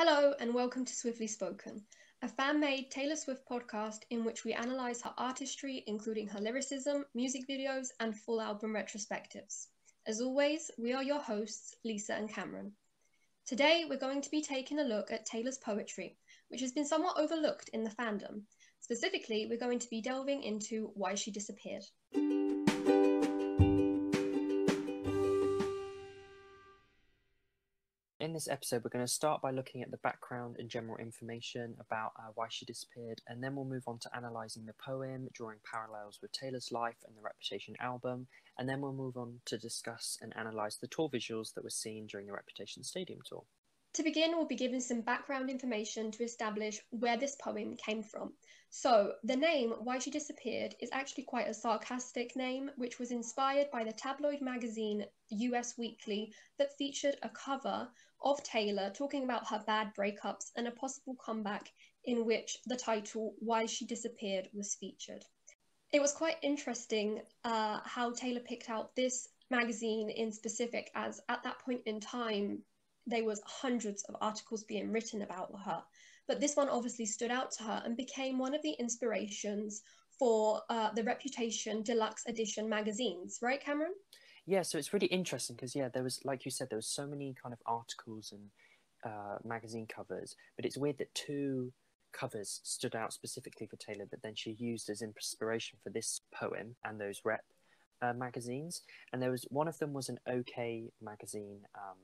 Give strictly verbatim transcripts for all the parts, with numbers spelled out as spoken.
Hello and welcome to Swiftly Spoken, a fan-made Taylor Swift podcast in which we analyse her artistry, including her lyricism, music videos, and full album retrospectives. As always, we are your hosts, Lisa and Cameron. Today, we're going to be taking a look at Taylor's poetry, which has been somewhat overlooked in the fandom. Specifically, we're going to be delving into why she disappeared. In this episode, we're going to start by looking at the background and general information about uh, why she disappeared, and then we'll move on to analysing the poem, drawing parallels with Taylor's life and the Reputation album, and then we'll move on to discuss and analyse the tour visuals that were seen during the Reputation Stadium tour. To begin, we'll be given some background information to establish where this poem came from. So, the name Why She Disappeared is actually quite a sarcastic name, which was inspired by the tabloid magazine U S Weekly that featured a cover of Taylor talking about her bad breakups and a possible comeback in which the title Why She Disappeared was featured. It was quite interesting uh, how Taylor picked out this magazine in specific, as at that point in time, there was hundreds of articles being written about her. But this one obviously stood out to her and became one of the inspirations for uh, the Reputation Deluxe Edition magazines, right, Cameron? Yeah, so it's really interesting because, yeah, there was, like you said, there was so many kind of articles and uh, magazine covers, but it's weird that two covers stood out specifically for Taylor that then she used as inspiration for this poem and those rep uh, magazines. And there was, one of them was an OK magazine um,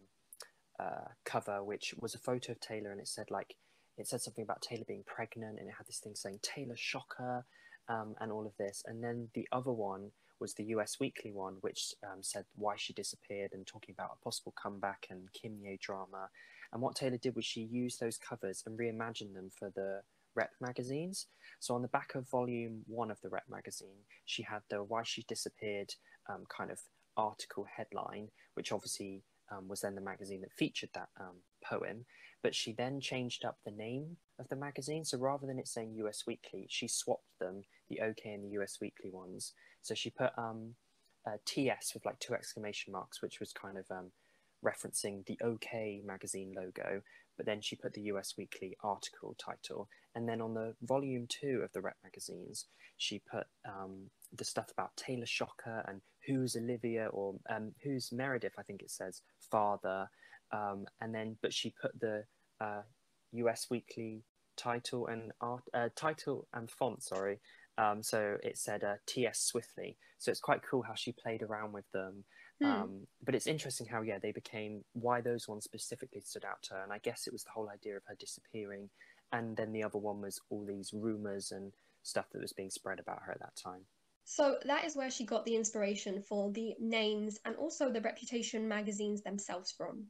Uh, cover, which was a photo of Taylor, and it said like it said something about Taylor being pregnant, and it had this thing saying Taylor shocker, um, and all of this. And then the other one was the U S Weekly one, which um, said why she disappeared and talking about a possible comeback and Kim Ye drama. And what Taylor did was she used those covers and reimagined them for the Rep magazines. So on the back of volume one of the Rep magazine, she had the why she disappeared um, kind of article headline, which obviously Um, was then the magazine that featured that um, poem, but she then changed up the name of the magazine. So rather than it saying U S Weekly, she swapped them, the OK and the U S Weekly ones. So she put um, uh, T S with like two exclamation marks, which was kind of um, referencing the OK magazine logo, but then she put the U S Weekly article title. And then on the volume two of the Rep magazines, she put um, the stuff about Taylor Shocker and who's Olivia or um, who's Meredith, I think it says, father. Um, and then, but she put the uh, U S Weekly title and art, uh, title and font, sorry. Um, so it said uh, T S Swiftly. So it's quite cool how she played around with them. Hmm. Um, but it's interesting how, yeah, they became, why those ones specifically stood out to her. And I guess it was the whole idea of her disappearing. And then the other one was all these rumours and stuff that was being spread about her at that time. So that is where she got the inspiration for the names and also the Reputation magazines themselves from.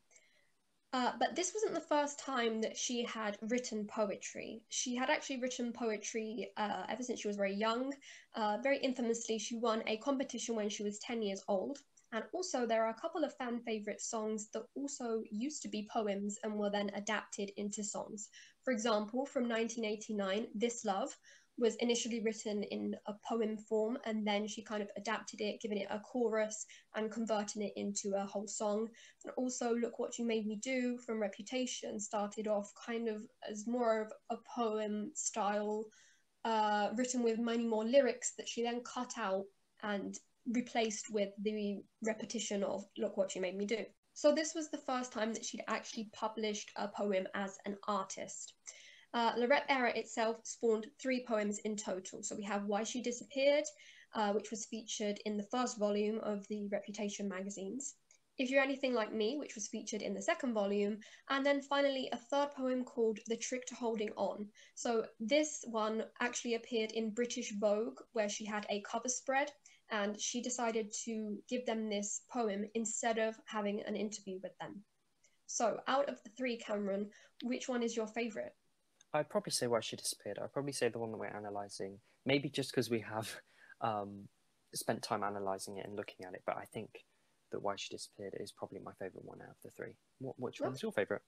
Uh, but this wasn't the first time that she had written poetry. She had actually written poetry uh, ever since she was very young. Uh, very infamously, she won a competition when she was ten years old. And also there are a couple of fan favourite songs that also used to be poems and were then adapted into songs. For example, from nineteen eighty-nine, This Love was initially written in a poem form, and then she kind of adapted it, giving it a chorus and converting it into a whole song. And also Look What You Made Me Do from Reputation started off kind of as more of a poem style, uh, written with many more lyrics that she then cut out and replaced with the repetition of Look What You Made Me Do. So this was the first time that she'd actually published a poem as an artist. Uh, the Rep era itself spawned three poems in total. So we have Why She Disappeared, uh, which was featured in the first volume of the Reputation magazines. If You're Anything Like Me, which was featured in the second volume. And then finally a third poem called The Trick to Holding On. So this one actually appeared in British Vogue, where she had a cover spread, and she decided to give them this poem instead of having an interview with them. So out of the three, Cameron, which one is your favourite? I'd probably say Why She Disappeared. I'd probably say the one that we're analysing, maybe just because we have um, spent time analysing it and looking at it, but I think that Why She Disappeared is probably my favourite one out of the three. What, which one's your favourite?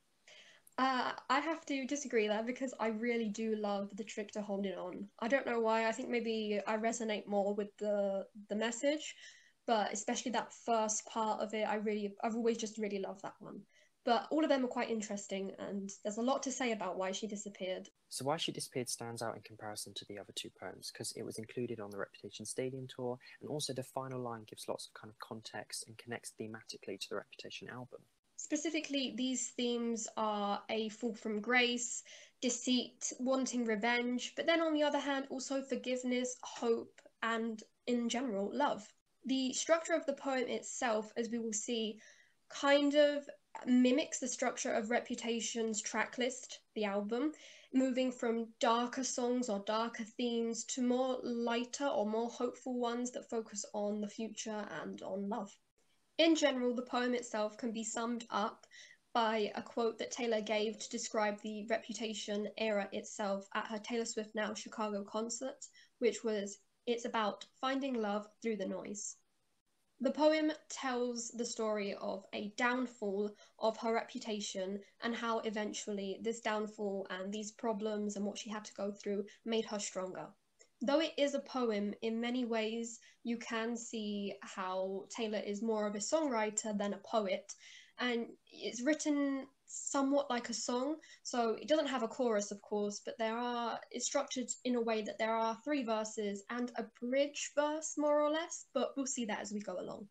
Uh, I have to disagree there because I really do love The Trick to Holding On. I don't know why, I think maybe I resonate more with the, the message, but especially that first part of it, I really, I've always just really loved that one. but all of them are quite interesting, and there's a lot to say about why she disappeared. So Why She Disappeared stands out in comparison to the other two poems because it was included on the Reputation Stadium tour, and also the final line gives lots of kind of context and connects thematically to the Reputation album. Specifically, these themes are a fall from grace, deceit, wanting revenge, but then on the other hand, also forgiveness, hope, and in general, love. The structure of the poem itself, as we will see, kind of mimics the structure of Reputation's tracklist, the album, moving from darker songs or darker themes to more lighter or more hopeful ones that focus on the future and on love. In general, the poem itself can be summed up by a quote that Taylor gave to describe the Reputation era itself at her Taylor Swift Now Chicago concert, which was, "It's about finding love through the noise." The poem tells the story of a downfall of her reputation and how eventually this downfall and these problems and what she had to go through made her stronger. Though it is a poem, in many ways you can see how Taylor is more of a songwriter than a poet, and it's written somewhat like a song, so it doesn't have a chorus, of course, but there are it's structured in a way that there are three verses and a bridge verse, more or less, but we'll see that as we go along.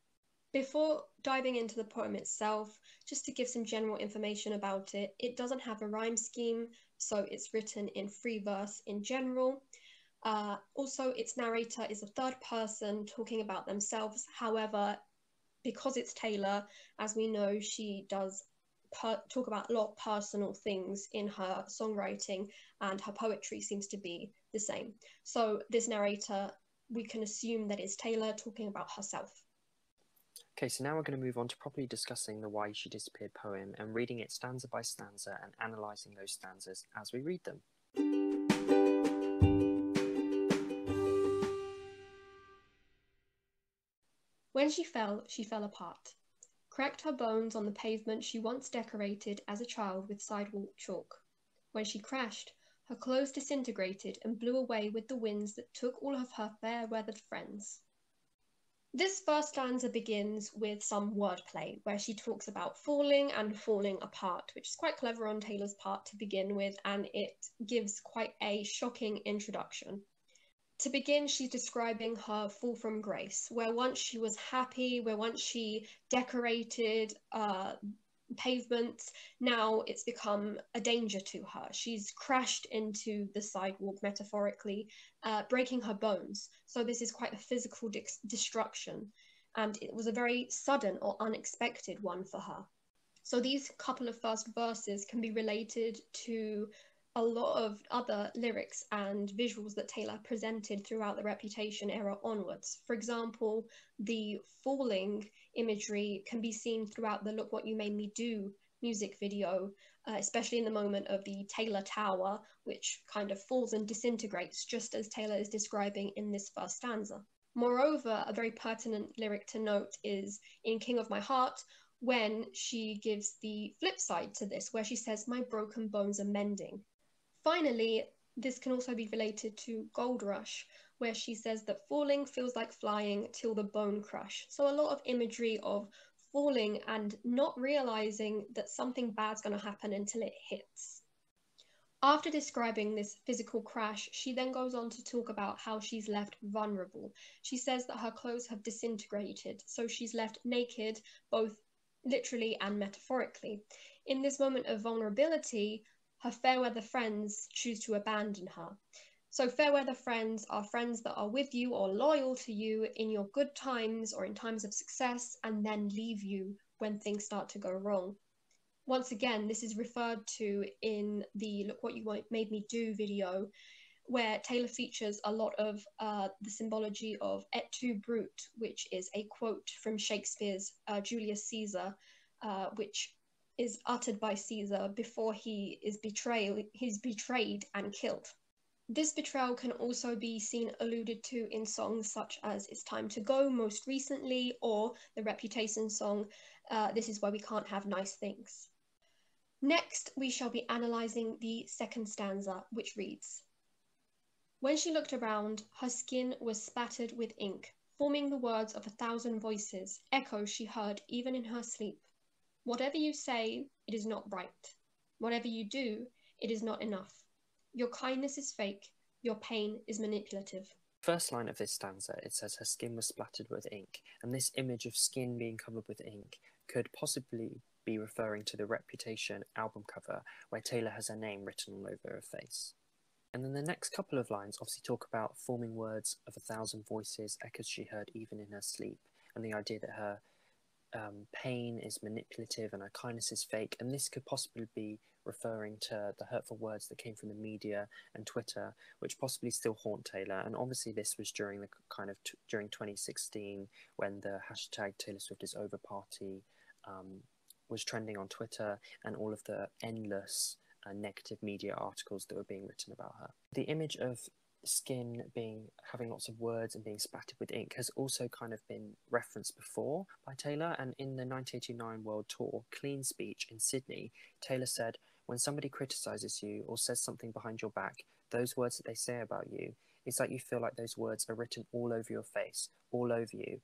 Before diving into the poem itself, just to give some general information about it, it doesn't have a rhyme scheme, so it's written in free verse in general. Uh, also, its narrator is a third person talking about themselves. However, because it's Taylor, as we know, she does per- talk about a lot of personal things in her songwriting, and her poetry seems to be the same. So this narrator, we can assume that it's Taylor talking about herself. Okay, so now we're going to move on to properly discussing the Why She Disappeared poem and reading it stanza by stanza and analysing those stanzas as we read them. When she fell, she fell apart, cracked her bones on the pavement she once decorated as a child with sidewalk chalk. When she crashed, her clothes disintegrated and blew away with the winds that took all of her fair-weathered friends. This first stanza begins with some wordplay, where she talks about falling and falling apart, which is quite clever on Taylor's part to begin with, and it gives quite a shocking introduction. To begin, she's describing her fall from grace, where once she was happy, where once she decorated uh, pavements, now it's become a danger to her. She's crashed into the sidewalk, metaphorically, uh, breaking her bones. So this is quite a physical de- destruction, and it was a very sudden or unexpected one for her. So these couple of first verses can be related to a lot of other lyrics and visuals that Taylor presented throughout the Reputation era onwards. For example, the falling imagery can be seen throughout the Look What You Made Me Do music video, uh, especially in the moment of the Taylor Tower, which kind of falls and disintegrates, just as Taylor is describing in this first stanza. Moreover, a very pertinent lyric to note is in King of My Heart, when she gives the flip side to this, where she says, "My broken bones are mending." Finally, this can also be related to Gold Rush, where she says that falling feels like flying till the bone crush. So a lot of imagery of falling and not realizing that something bad's going to happen until it hits. After describing this physical crash, she then goes on to talk about how she's left vulnerable. She says that her clothes have disintegrated, so she's left naked, both literally and metaphorically. In this moment of vulnerability, her fair-weather friends choose to abandon her. So fair-weather friends are friends that are with you or loyal to you in your good times or in times of success, and then leave you when things start to go wrong. Once again, this is referred to in the Look What You Made Me Do video, where Taylor features a lot of uh, the symbology of et tu brute, which is a quote from Shakespeare's uh, Julius Caesar, uh, which is uttered by Caesar before he is betrayed, he's betrayed and killed. This betrayal can also be seen alluded to in songs such as It's Time to Go most recently, or the Reputation song, uh, This Is Why We Can't Have Nice Things. Next, we shall be analysing the second stanza, which reads, "When she looked around, her skin was spattered with ink, forming the words of a thousand voices, echoes she heard even in her sleep. Whatever you say, it is not right. Whatever you do, it is not enough. Your kindness is fake. Your pain is manipulative. First line of this stanza, it says her skin was splattered with ink, and this image of skin being covered with ink could possibly be referring to the Reputation album cover, where Taylor has her name written all over her face. And then the next couple of lines obviously talk about forming words of a thousand voices, echoes she heard even in her sleep, and the idea that her um, pain is manipulative and her kindness is fake, and this could possibly be referring to the hurtful words that came from the media and Twitter, which possibly still haunt Taylor. And obviously this was during the kind of t- during twenty sixteen, when the hashtag Taylor Swift is over party um, was trending on Twitter, and all of the endless uh, negative media articles that were being written about her. The image of skin being having lots of words and being splattered with ink has also kind of been referenced before by Taylor, and in the nineteen eighty-nine World Tour Clean Speech in Sydney, Taylor said, "When somebody criticizes you or says something behind your back, those words that they say about you, it's like you feel like those words are written all over your face, all over you."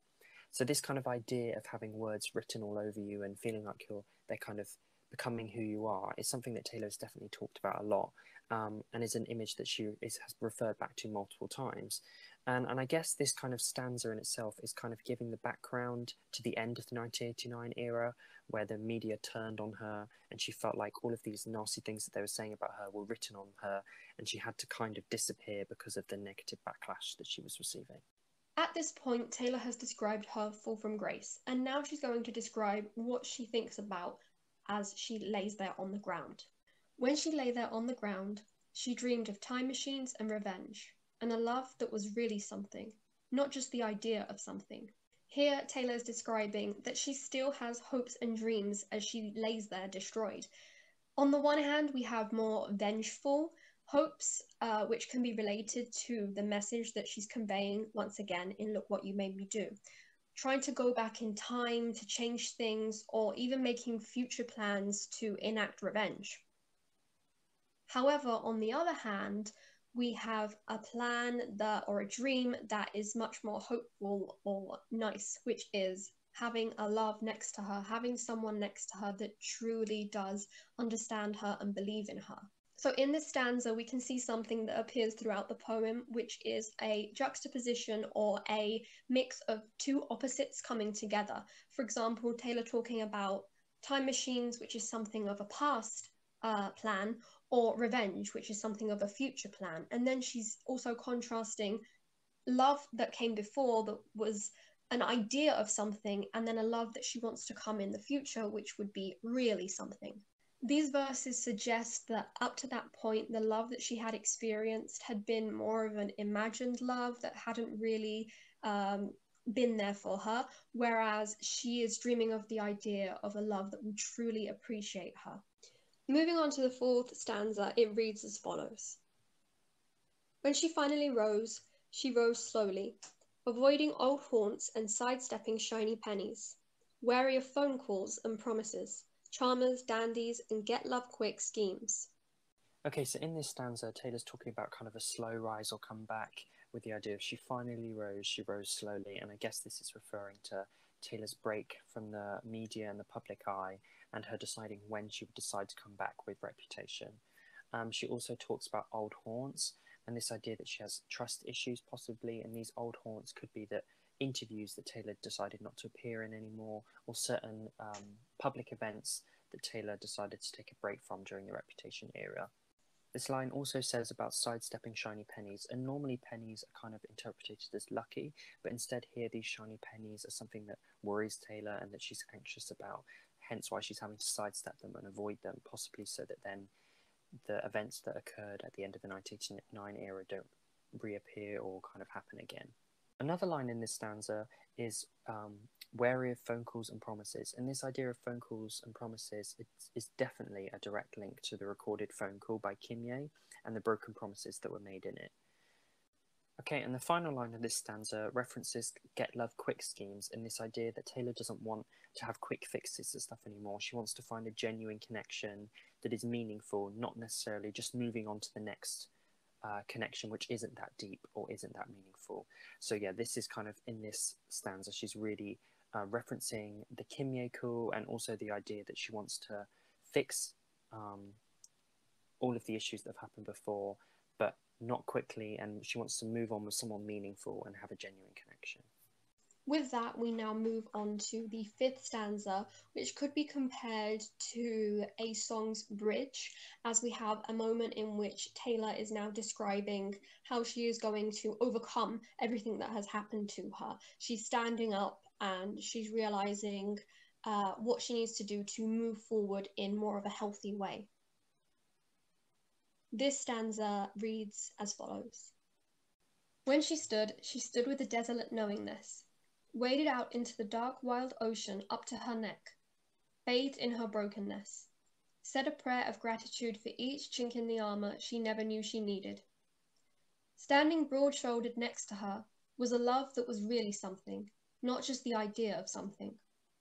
So this kind of idea of having words written all over you and feeling like you're they're kind of becoming who you are is something that Taylor has definitely talked about a lot, um, and is an image that she is, has referred back to multiple times. And, and I guess this kind of stanza in itself is kind of giving the background to the end of the nineteen eighty-nine era, where the media turned on her and she felt like all of these nasty things that they were saying about her were written on her, and she had to kind of disappear because of the negative backlash that she was receiving. At this point, Taylor has described her fall from grace, and now she's going to describe what she thinks about as she lays there on the ground. When she lay there on the ground, she dreamed of time machines and revenge, and a love that was really something, not just the idea of something. Here, Taylor is describing that she still has hopes and dreams as she lays there destroyed. On the one hand, we have more vengeful hopes, uh, which can be related to the message that she's conveying once again in Look What You Made Me Do. Trying to go back in time to change things, or even making future plans to enact revenge. However, on the other hand, we have a plan that, or a dream that is much more hopeful or nice, which is having a love next to her, having someone next to her that truly does understand her and believe in her. So in this stanza, we can see something that appears throughout the poem, which is a juxtaposition or a mix of two opposites coming together. For example, Taylor talking about time machines, which is something of a past uh, plan, or revenge, which is something of a future plan. And then she's also contrasting love that came before, that was an idea of something, and then a love that she wants to come in the future, which would be really something. These verses suggest that up to that point, the love that she had experienced had been more of an imagined love that hadn't really um, been there for her, whereas she is dreaming of the idea of a love that will truly appreciate her. Moving on to the fourth stanza, it reads as follows. When she finally rose, she rose slowly, avoiding old haunts and sidestepping shiny pennies, wary of phone calls and promises, charmers, dandies, and get-love-quick schemes. Okay, so in this stanza, Taylor's talking about kind of a slow rise or comeback, with the idea of she finally rose, she rose slowly, and I guess this is referring to Taylor's break from the media and the public eye, and her deciding when she would decide to come back with Reputation. Um, she also talks about old haunts, and this idea that she has trust issues possibly, and these old haunts could be that interviews that Taylor decided not to appear in anymore, or certain um, public events that Taylor decided to take a break from during the Reputation era. This line also says about sidestepping shiny pennies, and normally pennies are kind of interpreted as lucky, but instead here these shiny pennies are something that worries Taylor and that she's anxious about, hence why she's having to sidestep them and avoid them, possibly so that then the events that occurred at the end of the nineteen eighty-nine era don't reappear or kind of happen again. Another line in this stanza is um, wary of phone calls and promises, and this idea of phone calls and promises is, is definitely a direct link to the recorded phone call by Kimye and the broken promises that were made in it. Okay, and the final line of this stanza references get love quick schemes, and this idea that Taylor doesn't want to have quick fixes to stuff anymore. She wants to find a genuine connection that is meaningful, not necessarily just moving on to the next uh, connection which isn't that deep or isn't that meaningful. So yeah, this is kind of in this stanza, she's really uh, referencing the Kimyeku and also the idea that she wants to fix um, all of the issues that have happened before, but not quickly, and she wants to move on with someone meaningful and have a genuine connection. With that, we now move on to the fifth stanza, which could be compared to a song's bridge, as we have a moment in which Taylor is now describing how she is going to overcome everything that has happened to her. She's standing up and she's realizing uh, what she needs to do to move forward in more of a healthy way. This stanza reads as follows. When she stood, she stood with a desolate knowingness, waded out into the dark wild ocean up to her neck, bathed in her brokenness, said a prayer of gratitude for each chink in the armor she never knew she needed. Standing broad-shouldered next to her was a love that was really something, not just the idea of something.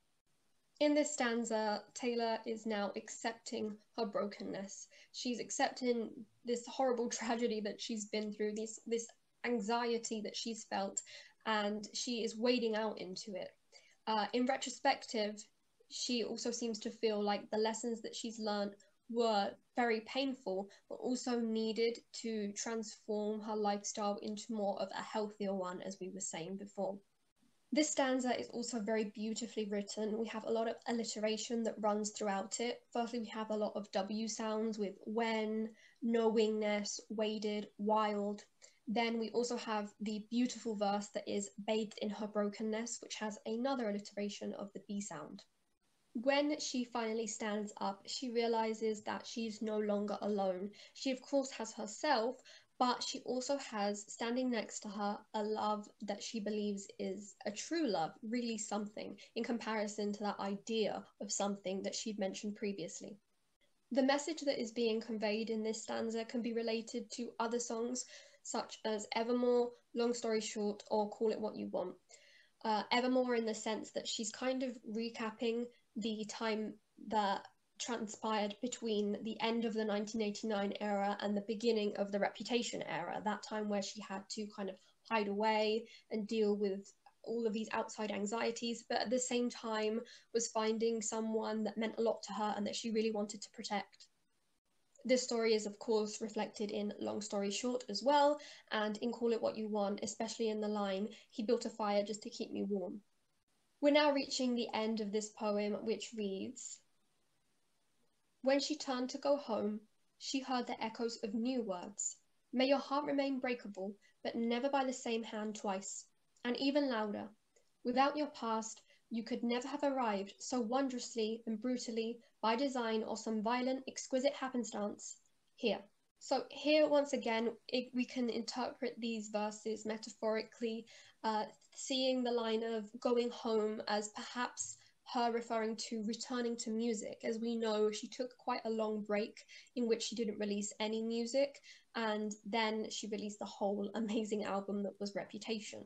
In this stanza, Taylor is now accepting her brokenness. She's accepting this horrible tragedy that she's been through, this, this anxiety that she's felt, and she is wading out into it. Uh, in retrospective, she also seems to feel like the lessons that she's learned were very painful, but also needed to transform her lifestyle into more of a healthier one, as we were saying before. This stanza is also very beautifully written. We have a lot of alliteration that runs throughout it. Firstly, we have a lot of W sounds with when, knowingness, waded, wild. Then we also have the beautiful verse that is bathed in her brokenness, which has another alliteration of the B sound. When she finally stands up, she realizes that she's no longer alone. She, of course, has herself, but she also has, standing next to her, a love that she believes is a true love, really something, in comparison to that idea of something that she'd mentioned previously. The message that is being conveyed in this stanza can be related to other songs, such as Evermore, Long Story Short, or Call It What You Want. Uh, Evermore in the sense that she's kind of recapping the time that transpired between the end of the nineteen eighty-nine era and the beginning of the Reputation era, that time where she had to kind of hide away and deal with all of these outside anxieties, but at the same time was finding someone that meant a lot to her and that she really wanted to protect. This story is, of course, reflected in Long Story Short as well, and in Call It What You Want, especially in the line, he built a fire just to keep me warm. We're now reaching the end of this poem, which reads, when she turned to go home, she heard the echoes of new words. May your heart remain breakable, but never by the same hand twice. And even louder, without your past, you could never have arrived so wondrously and brutally by design or some violent, exquisite happenstance here. So here, once again, it, we can interpret these verses metaphorically, uh, seeing the line of going home as perhaps her referring to returning to music. As we know, she took quite a long break in which she didn't release any music, and then she released the whole amazing album that was Reputation.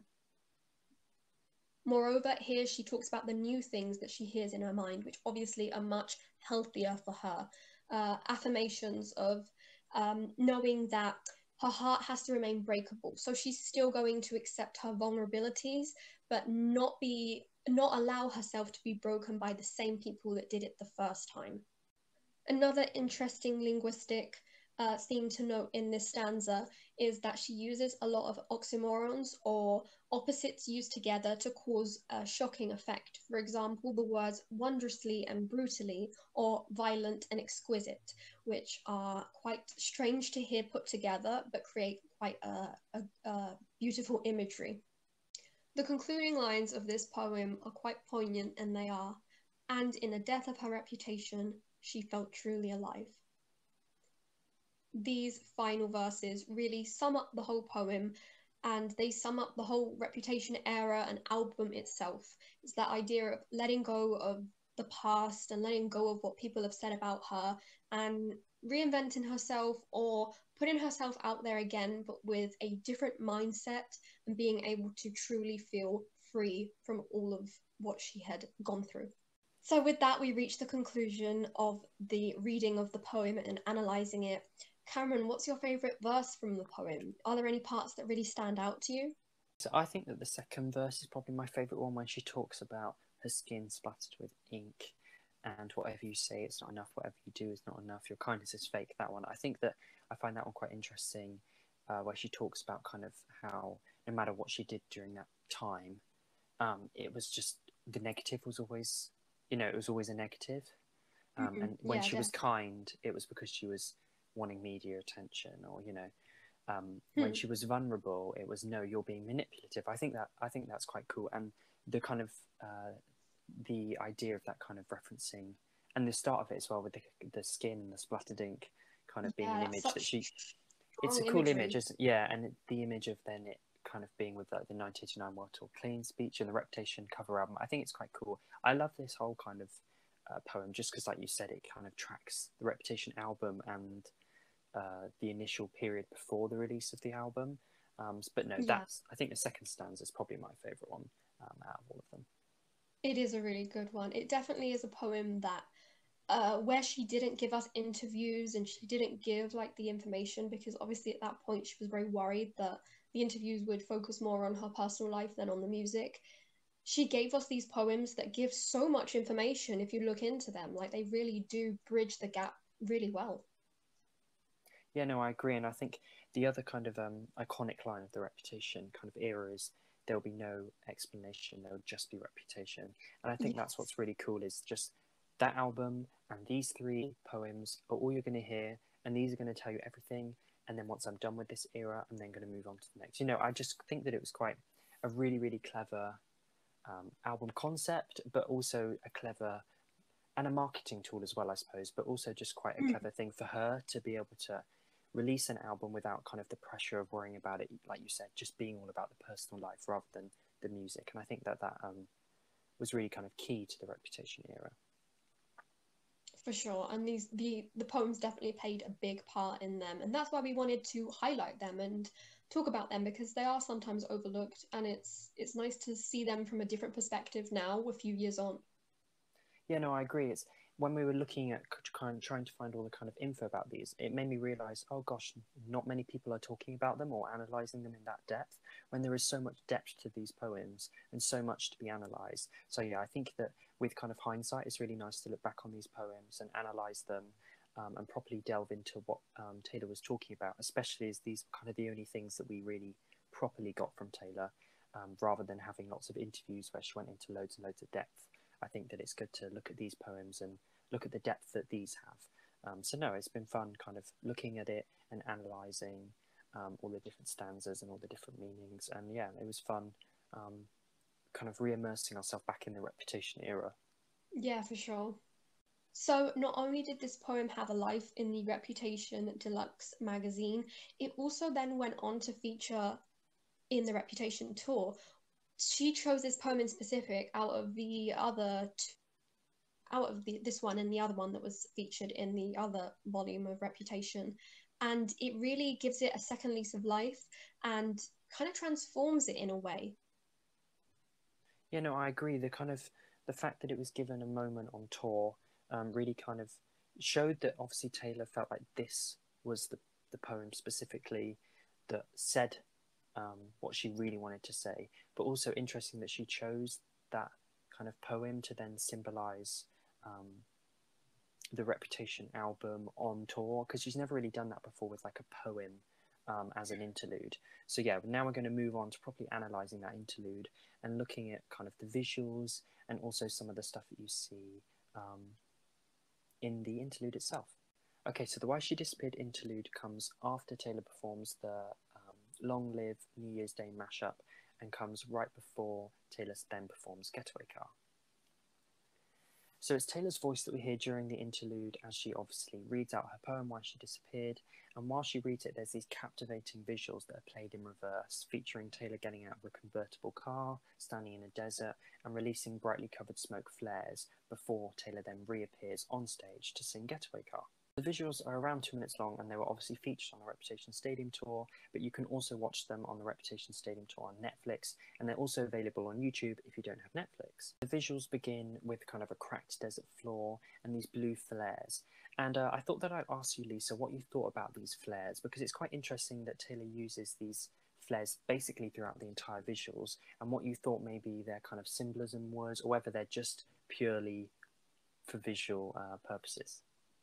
Moreover, here she talks about the new things that she hears in her mind, which obviously are much healthier for her. Uh, affirmations of um, knowing that her heart has to remain breakable. So she's still going to accept her vulnerabilities, but not be not allow herself to be broken by the same people that did it the first time. Another interesting linguistic uh, theme to note in this stanza is that she uses a lot of oxymorons or opposites used together to cause a shocking effect. For example, the words wondrously and brutally, or violent and exquisite, which are quite strange to hear put together, but create quite a, a, a beautiful imagery. The concluding lines of this poem are quite poignant, and they are, and in the death of her reputation, she felt truly alive. These final verses really sum up the whole poem, and they sum up the whole Reputation era and album itself. It's that idea of letting go of the past and letting go of what people have said about her and reinventing herself or putting herself out there again, but with a different mindset and being able to truly feel free from all of what she had gone through. So with that, we reach the conclusion of the reading of the poem and analysing it. Cameron, what's your favourite verse from the poem? Are there any parts that really stand out to you? So I think that the second verse is probably my favourite one, when she talks about her skin splattered with ink, and whatever you say, it's not enough. Whatever you do is not enough. Your kindness is fake. That one. I think that I find that one quite interesting, uh, where she talks about kind of how no matter what she did during that time, um, it was just the negative was always, you know, it was always a negative. Um, Mm-hmm. and when Yeah, she was definitely. kind, it was because she was wanting media attention, or you know, um, when Hmm. she was vulnerable, it was no, you're being manipulative. I think that I think that's quite cool, and the kind of uh, the idea of that kind of referencing, and the start of it as well with the the skin, the splattered ink, kind of being Yeah, an that's image that such she. It's a strong cool image, imagery. isn't it? Yeah, and the image of then it kind of being with like the nineteen eighty-nine World Tour Clean speech and the Reputation cover album. I think it's quite cool. I love this whole kind of uh, poem just because, like you said, it kind of tracks the Reputation album and uh, the initial period before the release of the album. Um, but no, Yeah, that's I think the second stanza is probably my favorite one um, out of all of them. it is a really good one. It definitely is a poem that uh, where she didn't give us interviews and she didn't give like the information because obviously at that point she was very worried that the interviews would focus more on her personal life than on the music. She gave us these poems that give so much information if you look into them. Like they really do bridge the gap really well. Yeah, no, I agree, and I think the other kind of um, iconic line of the Reputation kind of era is there'll be no explanation, there'll just be Reputation, and I think that's Yes, what's really cool is just that album and these three poems are all you're going to hear, and these are going to tell you everything. And then once I'm done with this era, I'm then going to move on to the next. You know, I just think that it was quite a really, really clever um, album concept, but also a clever and a marketing tool as well, I suppose, but also just quite a clever thing for her to be able to release an album without kind of the pressure of worrying about it, like you said, just being all about the personal life rather than the music. And I think that that um, was really kind of key to the Reputation era. for sure. And these the the poems definitely played a big part in them, and that's why we wanted to highlight them and talk about them because they are sometimes overlooked, and it's it's nice to see them from a different perspective now, a few years on. Yeah, no, I agree. It's when we were looking at kind of trying to find all the kind of info about these, it made me realize, oh gosh, not many people are talking about them or analyzing them in that depth when there is so much depth to these poems and so much to be analyzed. So yeah, I think that with kind of hindsight, it's really nice to look back on these poems and analyze them um, and properly delve into what um, Taylor was talking about, especially as these kind of the only things that we really properly got from Taylor, um, rather than having lots of interviews where she went into loads and loads of depth. I think that it's good to look at these poems and look at the depth that these have. Um, so no, it's been fun kind of looking at it and analysing um, all the different stanzas and all the different meanings. And yeah, it was fun um, kind of re-immersing ourselves back in the Reputation era. Yeah, for sure. So, not only did this poem have a life in the Reputation Deluxe magazine, it also then went on to feature in the Reputation tour. She chose this poem in specific out of the other, t- out of the, this one and the other one that was featured in the other volume of Reputation. And it really gives it a second lease of life and kind of transforms it in a way. Yeah, no, I agree. The kind of the fact that it was given a moment on tour um, really kind of showed that obviously Taylor felt like this was the the poem specifically that said um, what she really wanted to say, but also interesting that she chose that kind of poem to then symbolize um, the Reputation album on tour because she's never really done that before with like a poem um, as an interlude. So yeah, now we're going to move on to properly analysing that interlude and looking at kind of the visuals and also some of the stuff that you see um, in the interlude itself. Okay, so the Why She Disappeared interlude comes after Taylor performs the um, Long Live New Year's Day mashup and comes right before Taylor then performs Getaway Car. So it's Taylor's voice that we hear during the interlude as she obviously reads out her poem Why She Disappeared, and while she reads it there's these captivating visuals that are played in reverse, featuring Taylor getting out of a convertible car, standing in a desert, and releasing brightly covered smoke flares before Taylor then reappears on stage to sing Getaway Car. The visuals are around two minutes long and they were obviously featured on the Reputation Stadium Tour, but you can also watch them on the Reputation Stadium Tour on Netflix, and they're also available on YouTube if you don't have Netflix. The visuals begin with kind of a cracked desert floor and these blue flares. And uh, I thought that I'd ask you, Lisa, what you thought about these flares, because it's quite interesting that Taylor uses these flares basically throughout the entire visuals, and what you thought maybe their kind of symbolism was, or whether they're just purely for visual uh, purposes.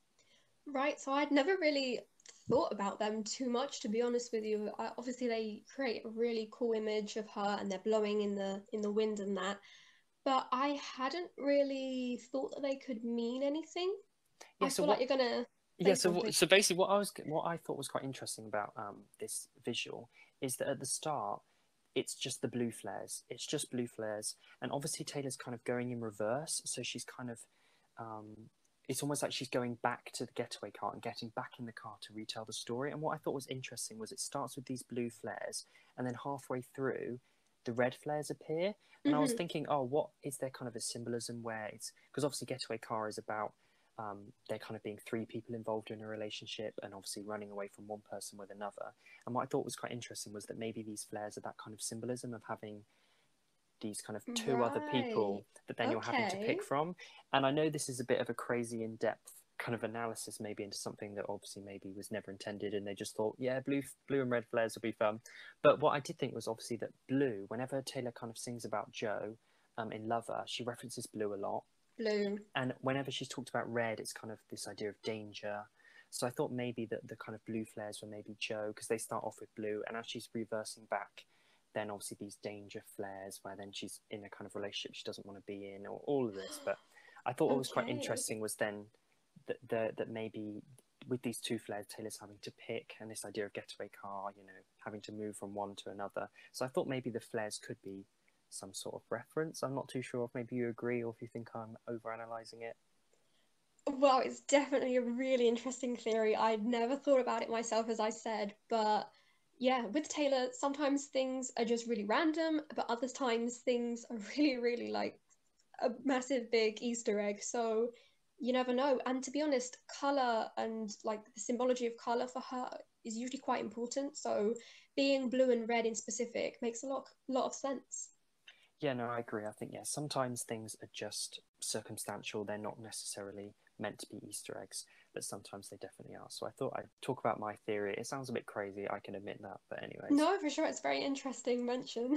Right, so I'd never really thought about them too much, to be honest with you. I, obviously, they create a really cool image of her, and they're blowing in the in the wind and that. But I hadn't really thought that they could mean anything. Yeah. I So feel like what? you're gonna Yeah. say So something. what, so basically, what I was what I thought was quite interesting about um, this visual is that at the start, it's just the blue flares. It's just blue flares, and obviously Taylor's kind of going in reverse, so she's kind of um, it's almost like she's going back to the getaway car and getting back in the car to retell the story. And what I thought was interesting was it starts with these blue flares, and then halfway through, the red flares appear. And I was Mm-hmm. thinking, oh, what is there kind of a symbolism where it's because obviously getaway car is about um, there kind of being three people involved in a relationship and obviously running away from one person with another. And what I thought was quite interesting was that maybe these flares are that kind of symbolism of having these kind of two other Right. people that then you're having to Okay. pick from. And I know this is a bit of a crazy in-depth kind of analysis maybe into something that obviously maybe was never intended, and they just thought, yeah, blue blue and red flares will be fun. But what I did think was obviously that blue, whenever Taylor kind of sings about Joe um, in Lover, she references blue a lot. Blue. And whenever she's talked about red, it's kind of this idea of danger. So I thought maybe that the kind of blue flares were maybe Joe, because they start off with blue, and as she's reversing back, then obviously these danger flares where then she's in a kind of relationship she doesn't want to be in, or all of this. But I thought what was quite Okay. interesting was then that the, that maybe with these two flares, Taylor's having to pick, and this idea of getaway car, you know, having to move from one to another. So I thought maybe the flares could be some sort of reference. I'm not too sure if maybe you agree or if you think I'm overanalyzing it. Well, it's definitely a really interesting theory. I'd never thought about it myself, as I said, but yeah, with Taylor, sometimes things are just really random, but other times things are really, really like a massive big Easter egg. So you never know. And to be honest, color and like the symbology of color for her is usually quite important. So being blue and red in specific makes a lot, lot of sense. Yeah, no, I agree. I think, yeah, sometimes things are just circumstantial. They're not necessarily meant to be Easter eggs, but sometimes they definitely are. So I thought I'd talk about my theory. It sounds a bit crazy, I can admit that, but anyways. No, for sure, it's a very interesting mention.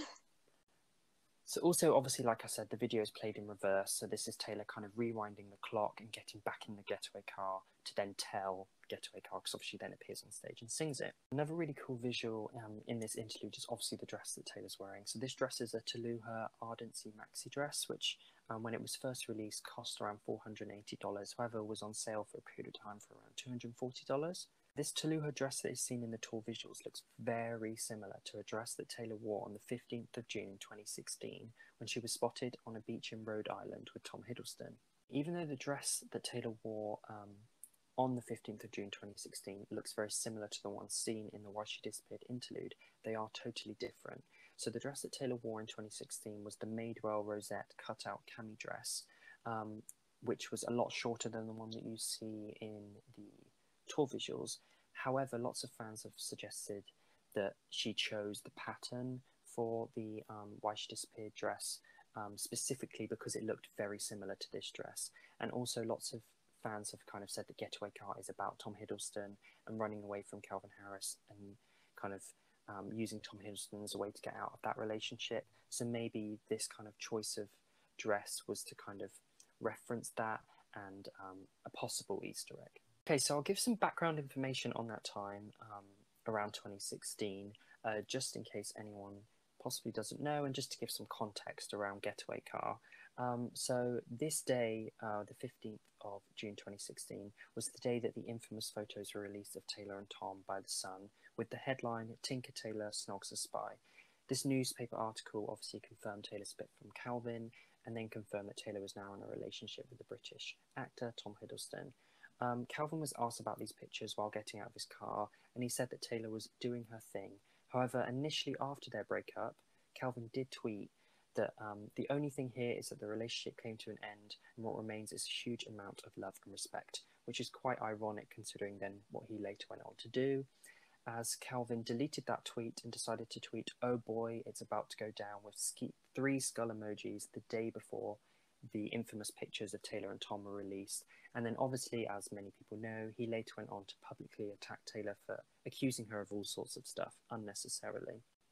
So also, obviously, like I said, the video is played in reverse. So this is Taylor kind of rewinding the clock and getting back in the getaway car to then tell the getaway car, because obviously then appears on stage and sings it. Another really cool visual um, in this interlude is obviously the dress that Taylor's wearing. So this dress is a Tallulah Ardency maxi dress, which um, when it was first released cost around four hundred eighty dollars. However, was on sale for a period of time for around two hundred forty dollars. This Tallulah dress that is seen in the tour visuals looks very similar to a dress that Taylor wore on the fifteenth of June twenty sixteen when she was spotted on a beach in Rhode Island with Tom Hiddleston. Even though the dress that Taylor wore um, on the fifteenth of June twenty sixteen looks very similar to the one seen in the Why She Disappeared interlude, they are totally different. So the dress that Taylor wore in twenty sixteen was the Madewell Rosette cutout cami dress, um, which was a lot shorter than the one that you see in the tour visuals. However, lots of fans have suggested that she chose the pattern for the um, Why She Disappeared dress um, specifically because it looked very similar to this dress. And also lots of fans have kind of said that Getaway Car is about Tom Hiddleston and running away from Calvin Harris and kind of um, using Tom Hiddleston as a way to get out of that relationship. So maybe this kind of choice of dress was to kind of reference that and um, a possible Easter egg. Okay, so I'll give some background information on that time um, around twenty sixteen, uh, just in case anyone possibly doesn't know, and just to give some context around Getaway Car. Um, so this day, uh, the fifteenth of June twenty sixteen, was the day that the infamous photos were released of Taylor and Tom by The Sun, with the headline, Tinker Tailor Snogs a Spy. This newspaper article obviously confirmed Taylor's split from Calvin, and then confirmed that Taylor was now in a relationship with the British actor Tom Hiddleston. Um, Calvin was asked about these pictures while getting out of his car, and he said that Taylor was doing her thing. However, initially after their breakup, Calvin did tweet that um, the only thing here is that the relationship came to an end, and what remains is a huge amount of love and respect, which is quite ironic considering then what he later went on to do, as Calvin deleted that tweet and decided to tweet, "Oh boy, it's about to go down," with ski- three skull emojis the day before the infamous pictures of Taylor and Tom were released. And then obviously, as many people know, he later went on to publicly attack Taylor for accusing her of all sorts of stuff unnecessarily.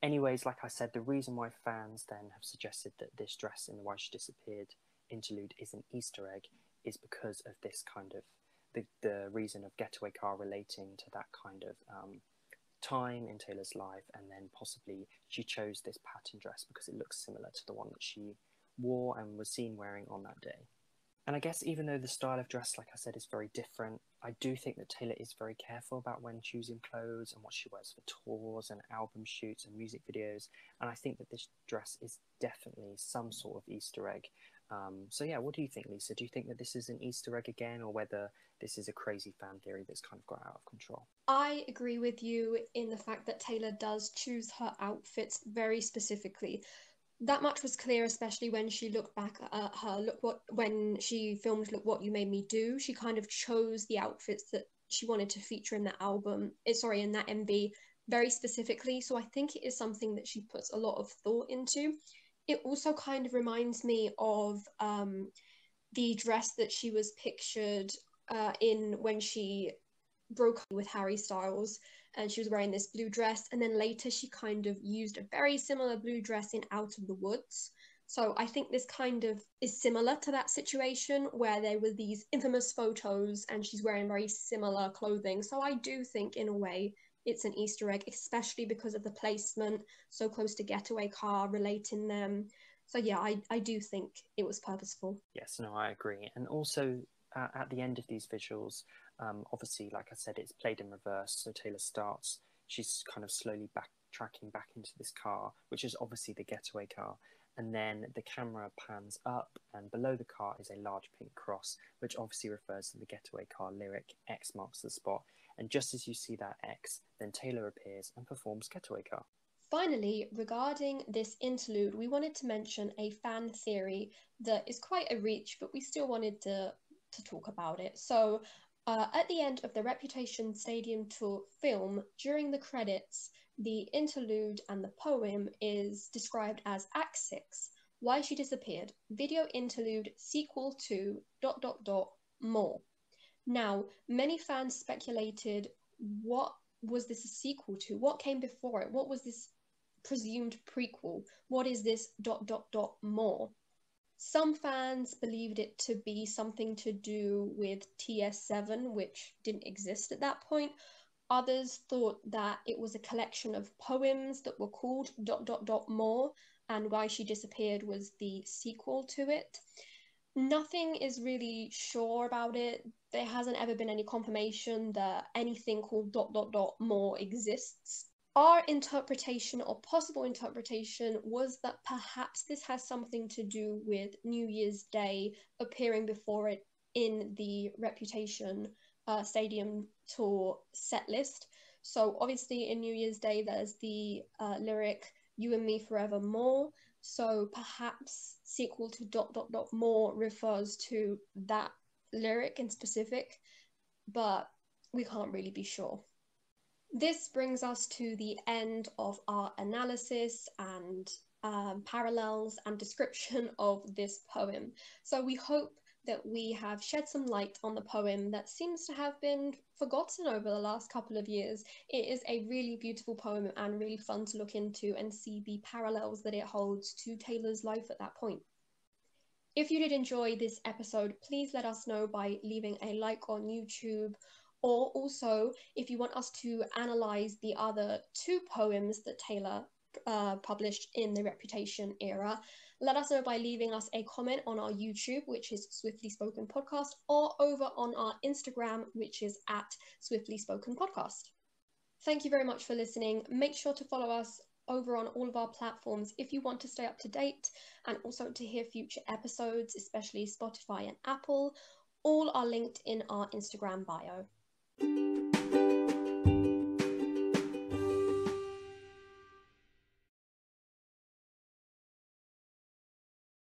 Anyways, like I said, the reason why fans then have suggested that this dress in the Why She Disappeared interlude is an Easter egg is because of this kind of, the, the reason of Getaway Car relating to that kind of um, time in Taylor's life, and then possibly she chose this pattern dress because it looks similar to the one that she wore and was seen wearing on that day. And I guess even though the style of dress, like I said, is very different, I do think that Taylor is very careful about when choosing clothes and what she wears for tours and album shoots and music videos. And I think that this dress is definitely some sort of Easter egg. Um, so yeah, what do you think, Lisa? Do you think that this is an Easter egg again, or whether this is a crazy fan theory that's kind of got out of control? I agree with you in the fact that Taylor does choose her outfits very specifically. That much was clear, especially when she looked back at her look what when she filmed Look What You Made Me Do. She kind of chose the outfits that she wanted to feature in that album, eh, sorry, in that M V very specifically. So I think it is something that she puts a lot of thought into. It also kind of reminds me of um, the dress that she was pictured uh, in when she broke up with Harry Styles, and she was wearing this blue dress, and then later she kind of used a very similar blue dress in Out of the Woods. So I think this kind of is similar to that situation where there were these infamous photos and she's wearing very similar clothing. So I do think in a way it's an Easter egg, especially because of the placement so close to Getaway Car, relating them. So yeah, I, I do think it was purposeful. Yes, no, I agree. And also uh, at the end of these visuals, um, obviously, like I said, it's played in reverse. So Taylor starts, she's kind of slowly backtracking back into this car, which is obviously the Getaway Car. And then the camera pans up, and below the car is a large pink cross, which obviously refers to the Getaway Car lyric, X marks the spot. And just as you see that X, then Taylor appears and performs Getaway Car. Finally, regarding this interlude, we wanted to mention a fan theory that is quite a reach, but we still wanted to, to talk about it. So, uh, at the end of the Reputation Stadium Tour film, during the credits, the interlude and the poem is described as Act six, Why She Disappeared, video interlude sequel to dot dot dot more. Now, many fans speculated, what was this a sequel to? What came before it? What was this presumed prequel? What is this dot dot dot more? Some fans believed it to be something to do with T S seven, which didn't exist at that point. Others thought that it was a collection of poems that were called dot dot dot more, and Why She Disappeared was the sequel to it. Nothing is really sure about it. There hasn't ever been any confirmation that anything called dot dot dot more exists. Our interpretation, or possible interpretation, was that perhaps this has something to do with New Year's Day appearing before it in the Reputation uh, Stadium Tour set list. So obviously in New Year's Day there's the uh, lyric, You and Me Forevermore. So perhaps sequel to dot dot dot more refers to that lyric in specific, but we can't really be sure. This brings us to the end of our analysis and um, parallels and description of this poem. So we hope that we have shed some light on the poem that seems to have been forgotten over the last couple of years. It is a really beautiful poem and really fun to look into and see the parallels that it holds to Taylor's life at that point. If you did enjoy this episode, please let us know by leaving a like on YouTube, or also if you want us to analyze the other two poems that Taylor uh, published in the Reputation era, let us know by leaving us a comment on our YouTube, which is Swiftly Spoken Podcast, or over on our Instagram, which is at Swiftly Spoken Podcast. Thank you very much for listening. Make sure to follow us over on all of our platforms if you want to stay up to date, and also to hear future episodes, especially Spotify and Apple. All are linked in our Instagram bio.